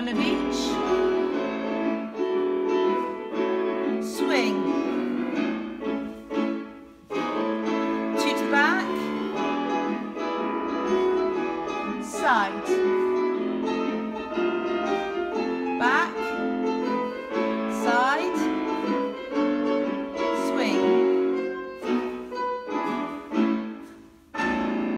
one of each. Swing. Two to the back. Side.